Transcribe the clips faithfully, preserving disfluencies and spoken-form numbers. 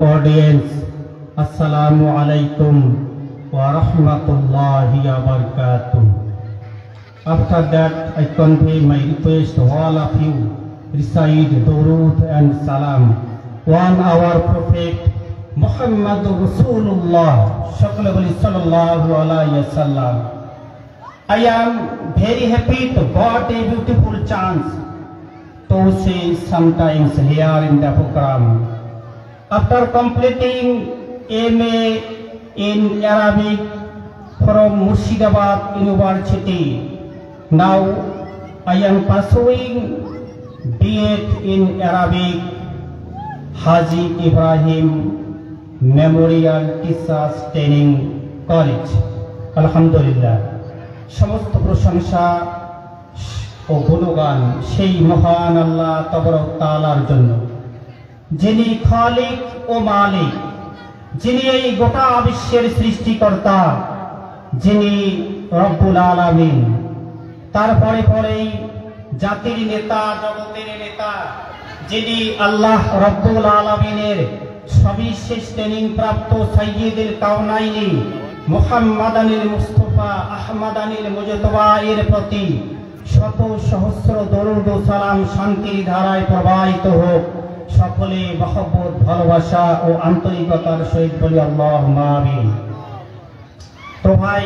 Audience, Assalamu alaikum wa rahmatullahi wa barakatuh. After that, I convey my request to all of you, recite Durud and Salam on our Prophet Muhammad Rasulullah sallallahu alaihi wasallam. I am very happy to got a beautiful chance to say sometimes here in the program. After completing M A in Arabic from Murshidabad University, now I am pursuing B Ed in Arabic, Haji Ibrahim Memorial Teachers Training College. Alhamdulillah. সমস্ত প্রশংসা ও গুণগান সেই মহান আল্লাহ তাবারক তাআলার জন্য, যিনি খালিক ও মালিক, যিনি এই গোটা বিশ্বের সৃষ্টিকর্তা, যিনি রব্বুল আলামিন। তারপরে পরেই জাতির নেতা, জগতের নেতা, যিনি আল্লাহ রব্বুল আলামিনের সবিশেষ ট্রেনিং প্রাপ্ত সাইয়্যিদুল কাউনাইনি মুহাম্মাদানিল মুস্তাফা আহমাদানিল মুজতবা এর প্রতি শত সহস্র দরুদ ও সালাম শান্তির ধারায় প্রবাহিত হোক। সকলে মহব্বত, ভালোবাসা ও আন্তরিকতার সহিত বলি আল্লাহুম্মা আমিন। তো ভাই,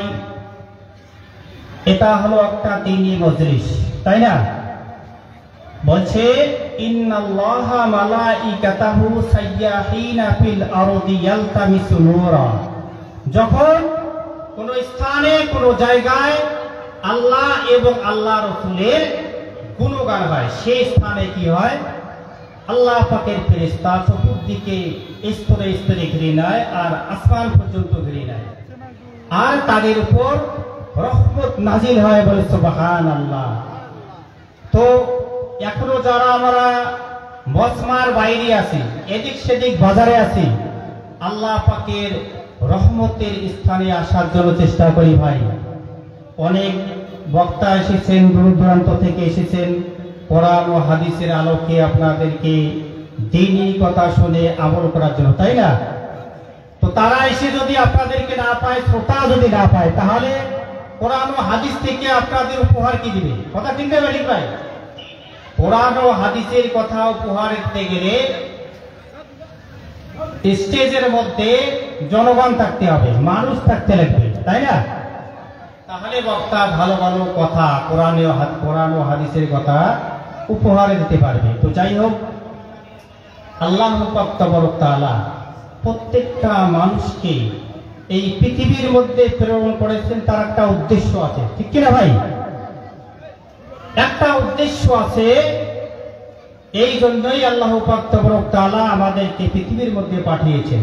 এটা হলো একটা দ্বীনি মজলিস, তাই না? বলছে ইন্নাল্লাহা মালাইকাতাহু সাইয়াহিনা ফিল আরদি ইয়ালতামিসু নূরা। যখন কোন স্থানে, কোন জায়গায় আল্লাহ এবং আল্লাহ রাসূলের গুণগান হয়, সেই স্থানে কি হয়? আল্লাহ পাকের ফেরেশতা চতুর্দিকে স্তরে স্তরে ঘিরে নেয় আর আসমান পর্যন্ত ঘিরে নেয়, আর তাদের উপর রহমত নাজিল হয়। বলে সুবহানাল্লাহ। তো এখনো যারা আমরা মজমার বাইরে আছি, এদিক সেদিক বাজারে আছি, আল্লাহ পাকের রহমতের স্থানে আসার জন্য চেষ্টা করি ভাই। অনেক বক্তা এসেছেন, দূর দূরান্ত থেকে এসেছেন কোরআন ও হাদিসের আলোকে আপনাদেরকে দ্বীনি কথা শুনে আমল করার জন্য, তাই না? তো তারা এসে যদি আপনাদেরকে না পায়, শ্রোতা যদি না পায়, তাহলে কোরআন ও হাদিস থেকে আপনাদের উপহার কি দিবে? কথা ঠিক না ঠিক ভাই? কোরআন ও হাদিসের কথা উপহার দিতে গেলে স্টেজের মধ্যে জনগণ থাকতে হবে, মানুষ থাকতে লাগবে, তাই না? তাহলে বক্তা ভালো ভালো কথা, কোরআন ও কোরআন ও হাদিসের কথা উপহার দিতে পারবে। তো যাই হোক, আল্লাহ পাক তাবারক তাআলা প্রত্যেকটা মানুষকে এই পৃথিবীর মধ্যে প্রেরণ করেছেন, তার একটা উদ্দেশ্য আছে, ঠিক কিনা ভাই? একটা উদ্দেশ্য আছে। এই জন্যই আল্লাহ পাক তাবারক তাআলা আমাদেরকে পৃথিবীর মধ্যে পাঠিয়েছেন।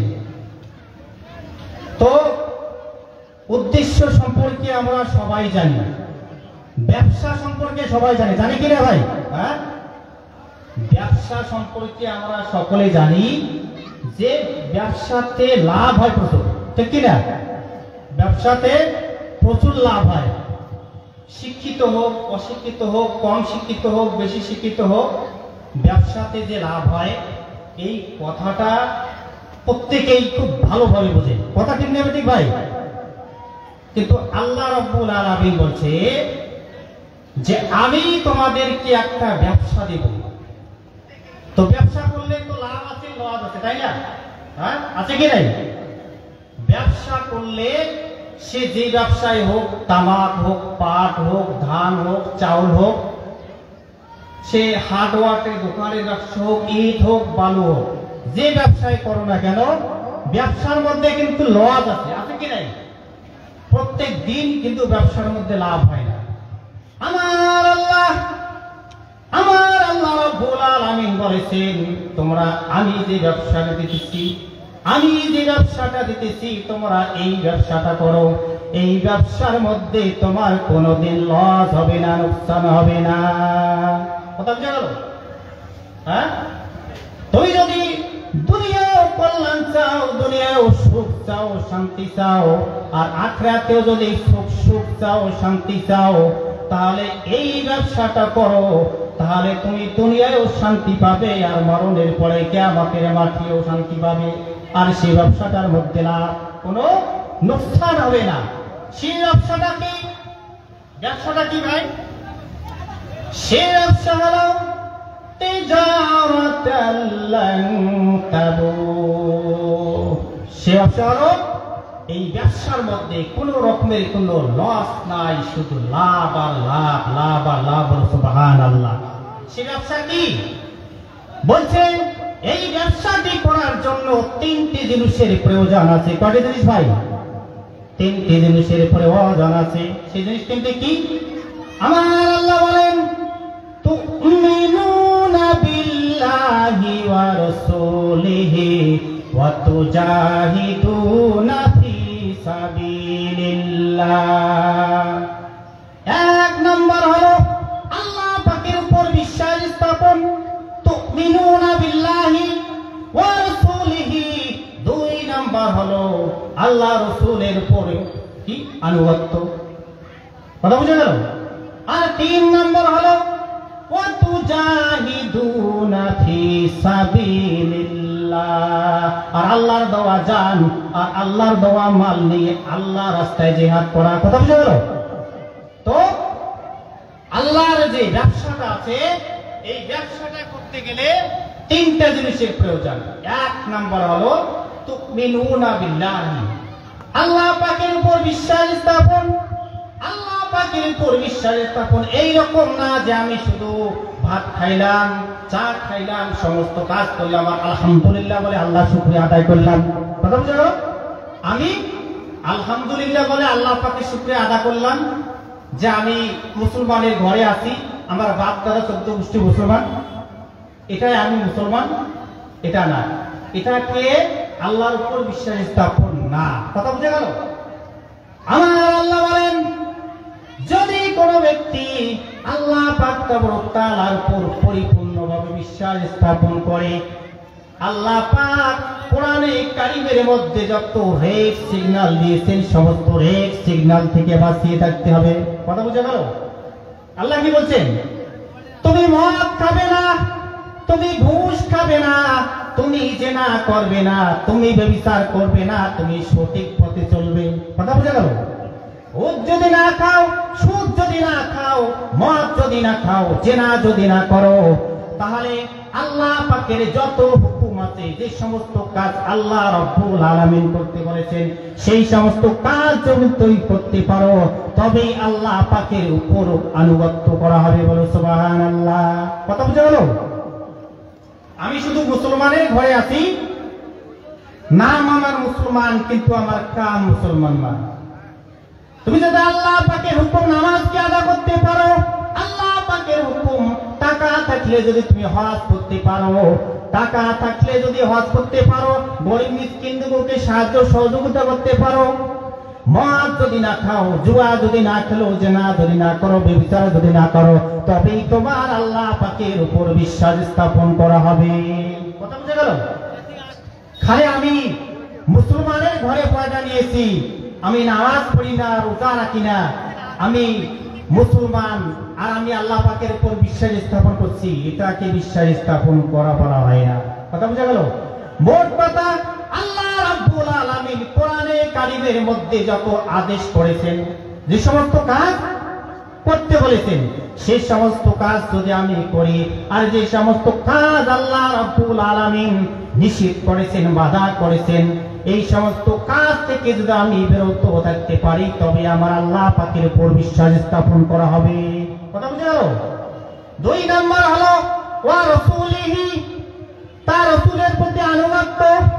তো উদ্দেশ্য সম্পর্কে আমরা সবাই জানি, ব্যবসা সম্পর্কে সবাই জানি, জানি কিনা ভাই? হ্যাঁ, ব্যবসা সম্পর্কে আমরা সকলে জানি যে ব্যবসাতে লাভ হয় প্রচুর, ঠিক কিনা? ব্যবসাতে প্রচুর লাভ হয়। শিক্ষিত হোক, অশিক্ষিত হোক, কম শিক্ষিত হোক, বেশি শিক্ষিত হোক, ব্যবসাতে যে লাভ হয় এই কথাটা প্রত্যেকেই খুব ভালোভাবে বোঝে। কথা ঠিক নেবে ঠিক ভাই? কিন্তু আল্লাহ রাব্বুল আলামিন বলছে যে আমি তোমাদেরকে একটা ব্যবসা দেব। তো ব্যবসা করলে তো লাভ আছে, লস আছে, তাই না? হ্যাঁ, আছে কি নাই? ব্যবসা করলে সে যে ব্যবসায় হোক, তামাক হোক, পাট হোক, ধান হোক, চাউল হোক, সে হার্ডওয়ারের দোকানের ব্যবসা হোক, ইট হোক, বালু হোক, যে ব্যবসায় করো না কেন, ব্যবসার মধ্যে কিন্তু লস আছে, আছে কি নাই? প্রত্যেক দিন কিন্তু ব্যবসার মধ্যে লাভ হয় না। আমার আল্লাহ আমার আল্লাহ রাব্বুল আলামিন বলেছেন, তোমরা আমি যে ব্যবসাটা দিতেছি, আমি যে ব্যবসাটা দিতেছি তোমরা এই ব্যবসাটা করো। এই ব্যবসার মধ্যে তোমার কোনোদিন লস হবে না, লোকসান হবে না। কথা বুঝা গেল? হ্যাঁ, তুমি যদি দুনিয়াও কল্যাণ চাও, দুনিয়াও সুখ চাও, শান্তি চাও, আর আখিরাতেও যদি সুখ সুখ চাও, শান্তি চাও, তাহলে এই ব্যবসাটা করো। তাহলে তুমি দুনিয়ায়ও শান্তি পাবে আর মরণের পরে কিয়ামতের মাঠেও শান্তি পাবে। আর সেই ব্যবসাটার মধ্যে না কোনো নোকসান হবে না। সেই ব্যবসাটা কি? ব্যবসাটা কি ভাই? সেই ব্যবসা হলো তিজারাতাল লান তাবুর। সেই ব্যবসা হলো এই ব্যবসার মধ্যে কোন রকমের কোন লস নাই, শুধু লাভ আর লাভ, লাভ আর লাভ। সুবহানাল্লাহ। সে ব্যবসা কি? বলছেন এই ব্যবসাটি করার জন্য তিনটি জিনিসের প্রয়োজন আছে। কয়টি জিনিস ভাই? তিনটি জিনিসের প্রয়োজন আছে। সেই জিনিস তিনটি কি? আমার আল্লাহ বলেন তুমিনুনা বিল্লাহি ওয়া রাসূলিহি ওয়া তুজাহিদুনা ফি সাবিলিল্লাহ। এক নম্বর হলো আল্লাহ পাকের উপর বিশ্বাস স্থাপন, তুমিনুনা বিল্লাহি ওয়া রাসূলিহি। দুই নম্বর হলো আল্লাহ রাসূলের উপর কি? আনুগত্য। কথা বুঝে গেল? আর তিন নম্বর হলো ওয়া তুজাহিদুনা ফি সাবিলিল্লাহ। আর আল্লাহর দেওয়া জান আর আল্লাহর দেওয়া মাল নিয়ে আল্লাহর রাস্তায় জিহাদ করা। কথা বুঝে গেল? তো আল্লাহর যে ব্যবসাটা আছে, এই ব্যবসাটা করতে গেলে তিনটা জিনিসের প্রয়োজন। এক নাম্বার হলো তুমিনুনা বিল্লাহি, আল্লাহ পাকের উপর বিশ্বাস স্থাপন। আল্লাহ পাকের উপর বিশ্বাস স্থাপন এই রকম না যে আমি শুধু ভাত খাইলাম, চা খাইলাম, সমস্ত কাজ করলাম আর আলহামদুলিল্লাহ বলে আল্লাহ শুকরিয়া আদায় করলাম। কথা বুঝে গেল? আমি আলহামদুলিল্লাহ বলে আল্লাহ পাকের শুকরিয়া আদায় করলাম যে আমি মুসলমানের ঘরে আছি, আমার বাপ দাদা চোদ্দ গোষ্ঠী মুসলমান, এটাই আমি মুসলমান, এটা না। এটাকে আল্লাহর উপর বিশ্বাস স্থাপন না। কথা বুঝে গেল? আমার আল্লাহ বলেন যদি কোনো ব্যক্তি আল্লাহ পাক তাআলার উপর পরিপূর্ণভাবে বিশ্বাস স্থাপন করে, আল্লাহ পাক কোরআনে কারিমের মধ্যে যত রেড সিগন্যাল দিয়েছেন সমস্ত রেড সিগন্যাল থেকে বাঁচিয়ে থাকতে হবে। কথা বুঝে গেল? আল্লাহ কি বলছেন? তুমি মদ খাবে না, তুমি ঘুষ খাবে না, তুমি জেনা করবে না, তুমি ব্যভিচার করবে না, তুমি সঠিক পথে চলবে। কথা বুঝে গেল? সুদ যদি না খাও, সুদ যদি না খাও, মদ যদি না খাও, জেনা যদি না করো, তাহলে আল্লাহ পাকের যত হুকুম আছে, যে সমস্ত কাজ আল্লাহ রাব্বুল আলামিন করতে বলেছেন, সেই সমস্ত কাজ যদি তুমি করতে পারো তবেই আল্লাহ পাকের উপর আনুগত্য করা হবে। বলো সুবহানাল্লাহ। কথা বুঝে গেল? আমি শুধু মুসলমানের ঘরে আছি, নাম আমার মুসলমান কিন্তু আমার কাম মুসলমান না। তুমি যদি আল্লাহ পাকের হুকুম নামাজকে আদা করতে পারো, আল্লাহ পাকের হুকুম, টাকা থাকলে যদি তুমি হজ করতে পারো, টাকা থাকলে যদি হজ করতে পারো, গরিব মিসকিনদেরকে সাহায্য সহযোগিতা করতে পারো, মদ যদি না খাও, জুয়া যদি না খেলো, জেনা যদি না করো, ব্যভিচার যদি না করো, তবেই তোমার আল্লাহ পাকের উপর বিশ্বাস স্থাপন করা হবে। কথা বুঝে গেল? খালি আমি মুসলমানের ঘরে পয়দা নিয়েছি, আমি নামাজ পড়ি না, রোজা রাখি না, আমি মুসলমান আর আমি আল্লাহ পাকের উপর বিশ্বাস স্থাপন করছি, এটাকে বিশ্বাস স্থাপন করা বলা হয় না। কথা বুঝে গেল? মোট কথা আল্লাহ রাব্বুল আলামিন কোরআনে কারিমের মধ্যে যত আদেশ করেছেন, যে সমস্ত কাজ করতে বলেছেন, সেই সমস্ত কাজ যদি আমি করি, আর যে সমস্ত কাজ আল্লাহ রাব্বুল আলামিন নিষেধ করেছেন, বাধা করেছেন, এই সমস্ত কাজ থেকে যদি আমি বিরত থাকতে পারি তবে আমার আল্লাহ পাকের উপর বিশ্বাস স্থাপন করা হবে। কথা বুঝে গেল? দুই নম্বর হলো ওয়া রাসূলিহি, তার রাসূলের প্রতি আনুগত্য।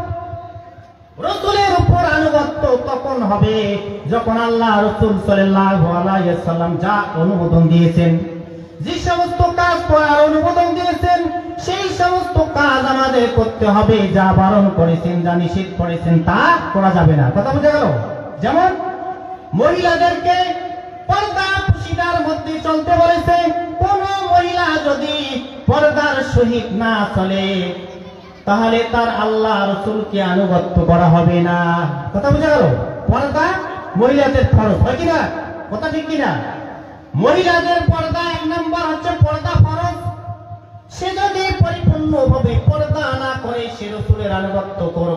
রাসূলের উপর আনুগত্য তখন হবে যখন আল্লাহ রাসূল সাল্লাল্লাহু আলাইহি ওয়াসাল্লাম যা অনুমোদন দিয়েছেন, যে সমস্ত কাজ করার অনুমোদন দিয়েছেন, সেই সমস্ত কাজ আমাদের করতে হবে। যা বারণ করেছেন, যা নিষেধ করেছেন, তা করা যাবে না। কথা বুঝে গেল? যেমন মহিলাদেরকে পর্দা পুশিদার মধ্যে চলতে বলেছে, কোন মহিলা যদি পর্দার সহিত না চলে তাহলে তার আল্লাহ রাসূলকে আনুগত্য করা হবে না। কথা বুঝে গেল? পর্দা মহিলাদের ফরজ, হয় কিনা? কথা ঠিক কিনা? মহিলাদের পর্দা এক নম্বর হচ্ছে পর্দা ফরজ। সে যদি পরিপূর্ণভাবে পর্দা না করে সে রাসূলের আনুগত্য করা হবে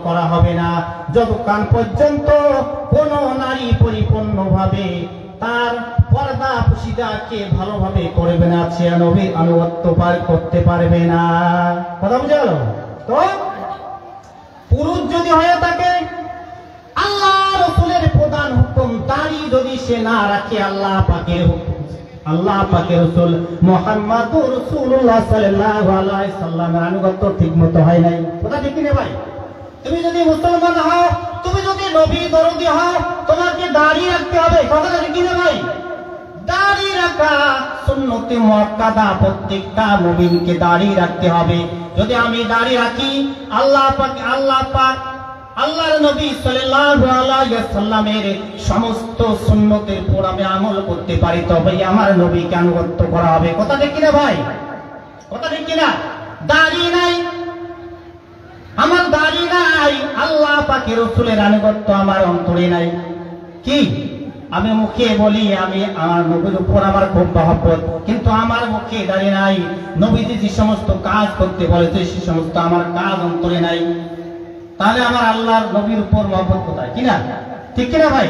হবে না যতক্ষণ পর্যন্ত কোন নারী পরিপূর্ণভাবে তার পর্দা পুশিদাকে ভালোভাবে করবে না, সে নবীর আনুগত্য পার করতে পারবে না। কথা বুঝে গেল? তো পুরুষ যদি হয়ে থাকে, আল্লাহ রাসূলের প্রধান হুকুম, দাড়ি যদি সে না রাখে, আল্লাহ পাকের হুকুম, আল্লাহ পাকের রাসূল মুহাম্মদুর রাসূলুল্লাহ সাল্লাল্লাহু আলাইহি সাল্লামের আনুগত্য ঠিকমতো হয় নাই। কথা ঠিক কিনা ভাই? তুমি যদি মুসলমান হও, তুমি যদি নবী দরদি হও, তোমাকে দাড়ি রাখতে হবে। কথা ঠিক কিনা ভাই? দাড়ি রাখা সুন্নতে মুআক্কাদা, প্রত্যেকটা মুমিনকে দাড়ি রাখতে হবে। যদি আমি দাড়ি রাখি, আল্লাহ পাক আল্লাহ পাক আল্লাহর নবী সাল্লাল্লাহু আলাইহি ওয়াসাল্লামের সমস্ত সুন্নতের উপর আমি আমল করতে পারি, তবে আমার নবীকে আনুগত্য করা হবে। কথা ঠিক কিনা ভাই? কথা ঠিক কিনা? দাড়ি নাই, আমার দাড়ি নাই, আল্লাহ পাকের রাসূলের আনুগত্য আমার অন্তরে নাই। কি আমি মুখে বলি আমি আমার নবীর উপর আমার খুব মহব্বত, কিন্তু আমার মুখে দাড়ি নাই। নবীজি যে সমস্ত কাজ করতে বলেছে সে সমস্ত আমার কাজ অন্তরে নাই, তাহলে আমার আল্লাহর নবীর উপর মহব্বত কোথায়? কিনা ঠিক কিনা ভাই?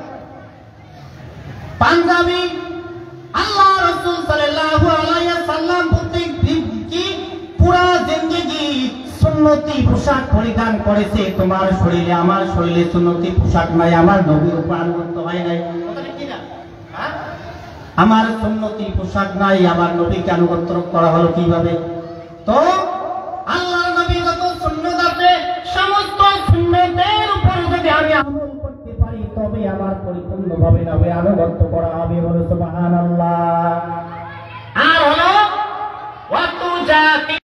পাঞ্জাবি আল্লাহ রাসূল সাল্লাল্লাহু আলাইহি ওয়াসাল্লাম প্রত্যেক কি পুরা জিন্দেগি সুন্নতি পোশাক পরিধান করেছে। তোমার শরীরে আমার শরীরে সুন্নতি পোশাক নাই, আমার নবীর উপর আনুগত্য হয় নাই। কথা ঠিক কিনা? হ্যাঁ, আমার সুন্নতি পোশাক নাই, আমার নবীকে আনুগত্য করা হলো কিভাবে? তো আল্লাহর নবী যত সুন্নাত আছে, সমস্ত সুন্নাতের উপর যদি আমি আমল করতে পারি, তবে আমার পরিপূর্ণভাবে নবী আনুগত্য করা হবে। বলো সুবহানাল্লাহ। আর হলো ওয়াতু জাতি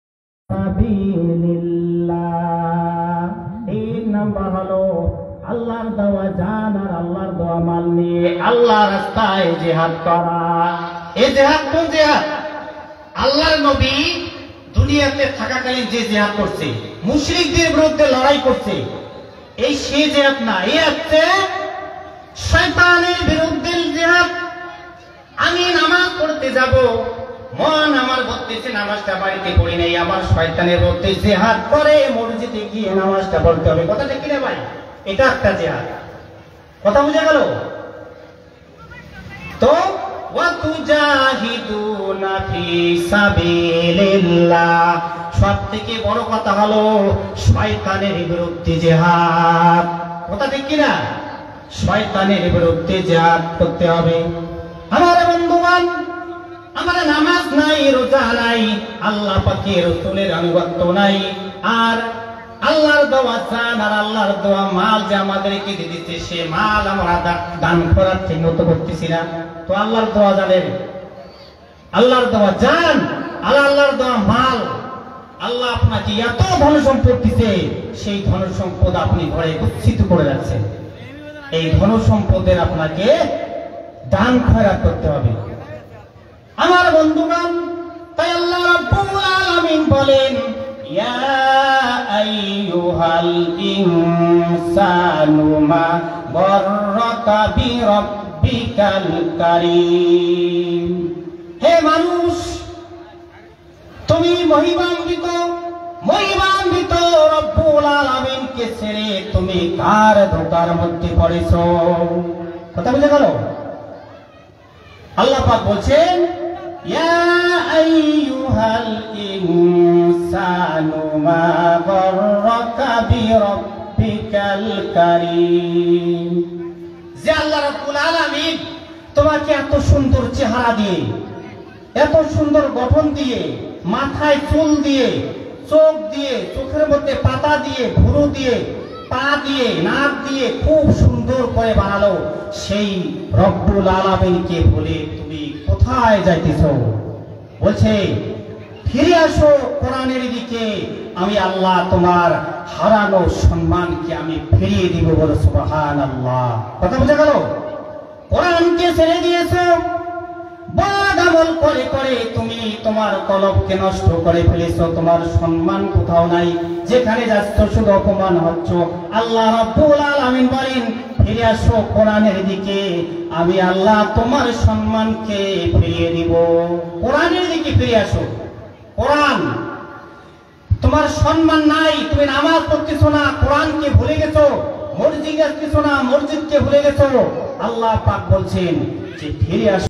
সাবিলিল্লাহ, তিন নাম্বার হলো আল্লাহর দেওয়া জান আর আল্লাহর দেওয়া মাল নিয়ে আল্লাহর রাস্তায় জিহাদ করা। এই জিহাদ কোন জিহাদ? আল্লাহর নবী দুনিয়াতে থাকাকালীন যে জিহাদ করছে, মুশরিকদের বিরুদ্ধে লড়াই করছে, এই সে জিহাদ না, এই হচ্ছে শয়তানের বিরুদ্ধে জিহাদ। আমি নামাজ পড়তে যাব, মন আমার বলতেছে নামাজটা বাড়িতে পড়ি নাই, আমার শয়তানের বিরুদ্ধে জিহাদ করে মসজিদে গিয়ে নামাজটা পড়তে হবে। কথা ঠিক কিনা ভাই? এটা একটা জিহাদ। কথা বুঝে গেল? তো ওয়াতুজাহিদুনা ফি সাবিলিল্লাহ, সব থেকে বড় কথা হলো শয়তানের বিরুদ্ধে জিহাদ। কথা ঠিক কিনা? শয়তানের বিরুদ্ধে জিহাদ করতে হবে। আমার বন্ধুগণ, আমার নামাজ নাই, রোজা নাই, আল্লাহ পাকের রাসূলের আনুগত্য নাই, আর আল্লাহর দেওয়া জান আর আল্লাহর দেওয়া মাল যে আমাদেরকে দিতেছে, সে মাল আমরা দান করার ঠিক মতো করতেছি না। তো আল্লাহর দেওয়া জানেন, আল্লাহর দেওয়া জান আর আল্লাহর দেওয়া মাল, আল্লাহ আপনাকে এত ধন সম্পদ দিতে, সেই ধন সম্পদ আপনি ঘরে গচ্ছিত করে রাখছেন। এই ধন সম্পদের আপনাকে দান খয়রাত করতে হবে। আমার বন্ধুগণ, তাই আল্লাহ রাব্বুল আলামিন বলেন, ইয়া আইয়ুহাল ইনসানু মা গররাকা বিরাব্বিকাল কারীম, হে মানুষ, তুমি মহিমান্বিত মহিমান্বিত রব্বুল আলামিনকে ছেড়ে তুমি কার ধোঁকার মধ্যে পড়েছো? কথা বুঝে গেল? আল্লাহ পাক বলছেন, ইয়া আইয়ুহাল ইনসানু মা গররাকা বিরাব্বিকাল কারীম, যে আল্লাহ রাব্বুল আলামিন তোমাকে এত সুন্দর চেহারা দিয়ে, এত সুন্দর গঠন দিয়ে, মাথায় চুল দিয়ে, চোখ দিয়ে, চোখের মধ্যে পাতা দিয়ে, ভুরু দিয়ে, পা দিয়ে, নাক দিয়ে খুব সুন্দর করে বানালো, সেই রব্বুল আলামিনকে বলে তুমি কোথায় যাইতেছ? বলছে, ফিরে আসো কোরআনের দিকে, আমি আল্লাহ তোমার হারানো সম্মানকে আমি ফিরিয়ে দিব। বলো সুবহানাল্লাহ। কথা বোঝা গেল? কোরআনকে ছেড়ে দিয়েছো, বদ আমল করে করে তুমি তোমার কলবকে নষ্ট করে ফেলেছো, তোমার সম্মান কোথাও নাই, যেখানে যাচ্ছ শুধু অপমান হচ্ছ। আল্লাহ রাব্বুল আলামিন বলেন, ফিরে আসো কোরআনের দিকে, আমি আল্লাহ তোমার সম্মানকে ফিরিয়ে দিব। কোরআনের দিকে ফিরে আসো। কোরআন তোমার সম্মান নাই, তুমি নামাজ পড়তেছো না, কোরআনকে ভুলে গেছো। জিজ্ঞাসা কিছু না, মসজিদকে ভুলে গেছো। আল্লাহ পাক বলছেন যে ফিরে আসো।